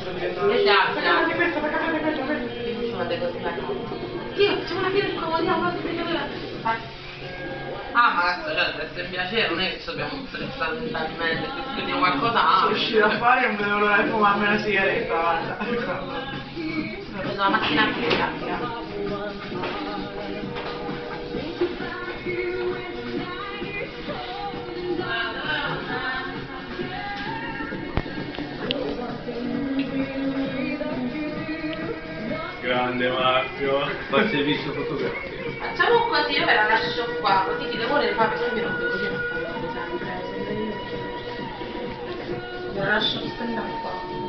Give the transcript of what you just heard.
Esatto. Fai questo. Fate così, vai. Dio, facciamo una fila di comodiamo, ah, ma cazzo, cioè, deve essere un piacere, non è che ci dobbiamo stressare mentalmente, se scriviamo qualcosa, sono uscita a fare e non vedevo l'ora di fumarmi una sigaretta, guarda. Ho preso la mattina che cambia. Grande Marzio, ma servizio fotografico. Facciamo così, io ve la lascio qua, così chi devo le fa, perché mi rompe così non fa sempre. Ve la lascio stare qua.